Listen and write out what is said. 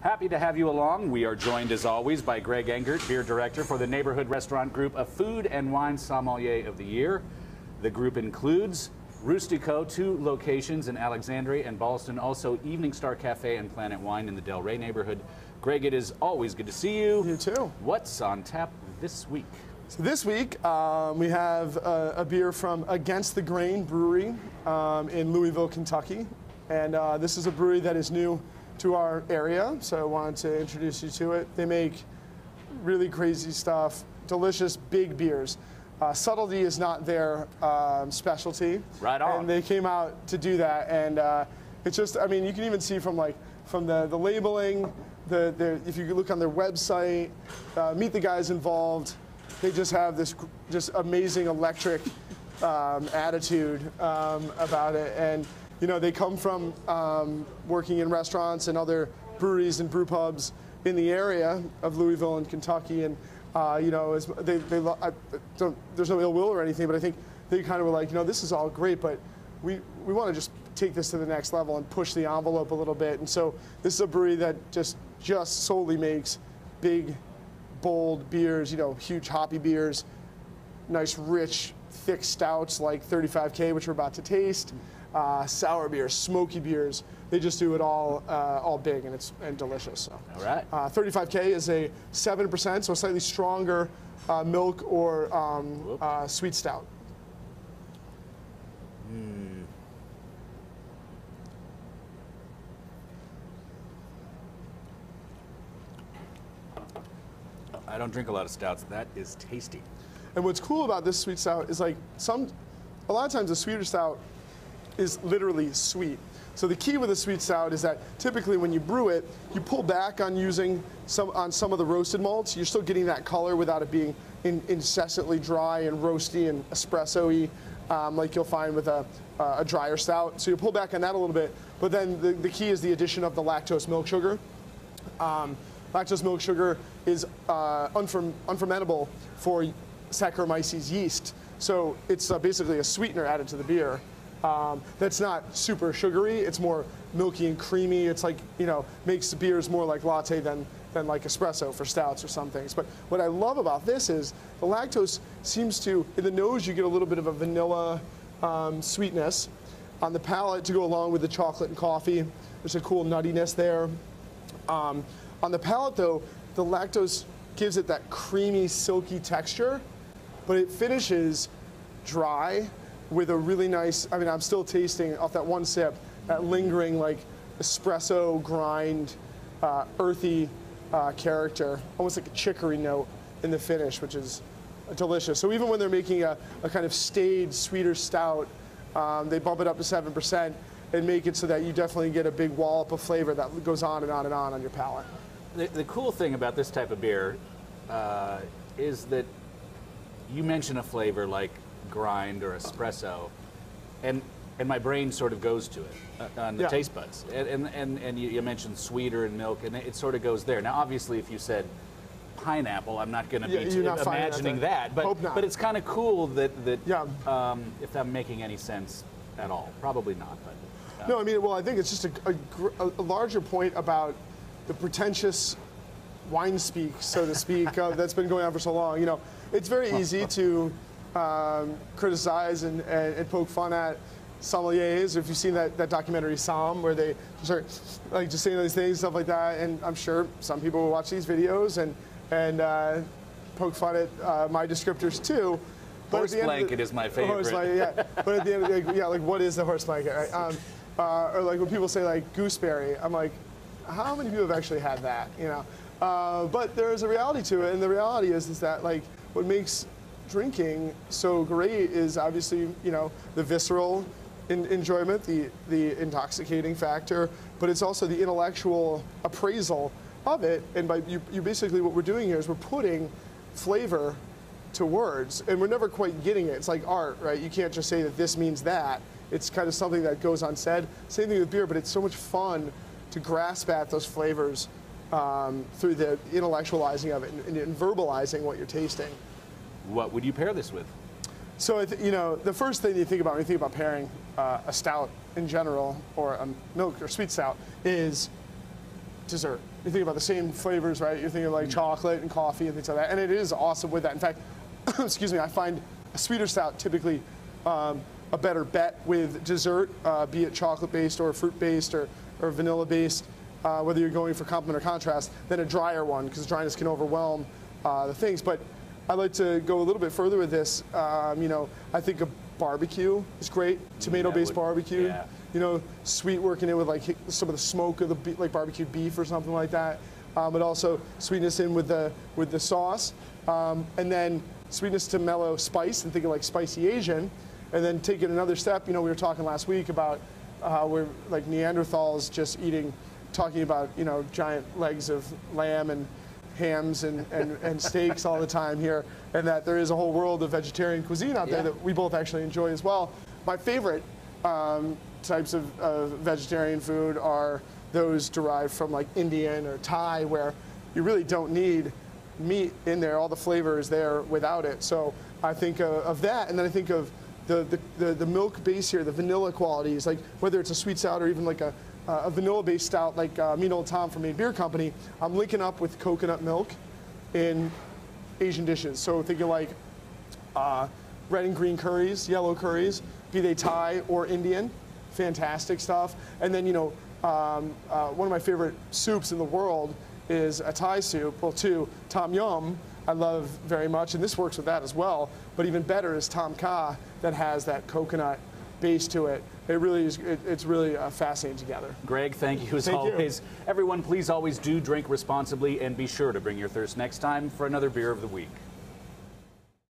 Happy to have you along. We are joined, as always, by Greg Engert, beer director for the Neighborhood Restaurant Group, a Food and Wine Sommelier of the Year. The group includes Rustico, 2 locations in Alexandria and Ballston, also Evening Star Cafe and Planet Wine in the Del Rey neighborhood. Greg, it is always good to see you. You too. What's on tap this week? So this week we have a beer from Against the Grain Brewery in Louisville, Kentucky. And this is a brewery that is new to our area, so I wanted to introduce you to it. They make really crazy stuff, delicious big beers. Subtlety is not their specialty. Right on. And they came out to do that, and it's just, I mean, you can even see from the labeling, if you look on their website, meet the guys involved, they just have this just amazing electric attitude about it. And you know, they come from working in restaurants and other breweries and brew pubs in the area of Louisville and Kentucky, and you know, there's no ill will or anything, but I think they kind of were like, you know, this is all great, but we want to just take this to the next level and push the envelope a little bit. And so this is a brewery that just solely makes big, bold beers, you know, huge hoppy beers, nice, rich, thick stouts like 35K, which we're about to taste, sour beers, smoky beers. They just do it all big, and delicious. So. All right. 35K is a 7%, so a slightly stronger milk or sweet stout. I don't drink a lot of stouts. That is tasty. And what's cool about this sweet stout is like a lot of times a sweeter stout is literally sweet. So the key with a sweet stout is that typically when you brew it, you pull back on using some of the roasted malts. You're still getting that color without it being incessantly dry and roasty and espresso-y, like you'll find with a drier stout. So you pull back on that a little bit. But then the key is the addition of the lactose milk sugar. Lactose milk sugar is unfermentable for Saccharomyces yeast. So it's basically a sweetener added to the beer. That's not super sugary. It's more milky and creamy. It's like, you know, makes the beers more like latte than like espresso for stouts or some things. But what I love about this is the lactose seems to, in the nose you get a little bit of a vanilla sweetness. On the palate to go along with the chocolate and coffee, there's a cool nuttiness there. On the palate though, the lactose gives it that creamy, silky texture, but it finishes dry with a really nice, I mean, I'm still tasting off that one sip, that lingering like espresso grind, earthy character, almost like a chicory note in the finish, which is delicious. So even when they're making a kind of staid, sweeter stout, they bump it up to 7% and make it so that you definitely get a big wallop of flavor that goes on and on and on your palate. The cool thing about this type of beer is that you mention a flavor like grind or espresso, and my brain sort of goes to it on the taste buds. And you mentioned sweeter and milk, and it sort of goes there. Now, obviously, if you said pineapple, I'm not going to be imagining that, but it's kind of cool that if I'm making any sense at all, probably not. But no, I mean, well, I think it's just a larger point about the pretentious wine speak, so to speak, that's been going on for so long. You know, it's very easy to criticize and poke fun at sommeliers. If you've seen that documentary Somm, where they start like just saying these things, stuff like that, and I'm sure some people will watch these videos and poke fun at my descriptors too. But horse blanket is my favorite. Horse blanket, yeah. But at the end of the day, like what is the horse blanket, right? Or like when people say like gooseberry, I'm like, how many people have actually had that, you know? But there's a reality to it, and the reality is that like what makes drinking so great is obviously, you know, the visceral enjoyment, the intoxicating factor, but it's also the intellectual appraisal of it. And by you basically what we're doing here is we're putting flavor to words, and we're never quite getting it. It's like art, right? You can't just say that this means that. It's kind of something that goes unsaid. Same thing with beer, but it's so much fun to grasp at those flavors through the intellectualizing of it and verbalizing what you're tasting. What would you pair this with? So, you know, the first thing you think about when you think about pairing a stout in general, or a milk or sweet stout, is dessert. You think about the same flavors, right? You're thinking like chocolate and coffee and things like that. And it is awesome with that. In fact, excuse me, I find a sweeter stout typically a better bet with dessert, be it chocolate-based or fruit-based or vanilla-based, whether you're going for complement or contrast, than a drier one, because dryness can overwhelm the things. But I'd like to go a little bit further with this. You know, I think a barbecue is great, tomato-based barbecue. Yeah. You know, sweet working in with like some of the smoke of the like barbecued beef or something like that, but also sweetness in with the sauce, and then sweetness to mellow spice and thinking like spicy Asian, and then take it another step. You know, we were talking last week about we're like Neanderthals just talking about, you know, giant legs of lamb and hams and steaks all the time here, and that there is a whole world of vegetarian cuisine out there that we both actually enjoy as well. My favorite types of vegetarian food are those derived from like Indian or Thai, where you really don't need meat in there. All the flavor is there without it. So I think of that, and then I think of the milk base here, the vanilla qualities, like whether it's a sweet stout or even like a vanilla-based stout like me and Old Tom from Maine Beer Company. I'm linking up with coconut milk in Asian dishes. So thinking like red and green curries, yellow curries, be they Thai or Indian. Fantastic stuff. And then, you know, one of my favorite soups in the world is a Thai soup. Well, two, Tom Yum, I love very much, and this works with that as well. But even better is Tom Kha, that has that coconut base to it. It really is. It's really fascinating together. Greg, thank you as always. Everyone, please always do drink responsibly, and be sure to bring your thirst next time for another beer of the week.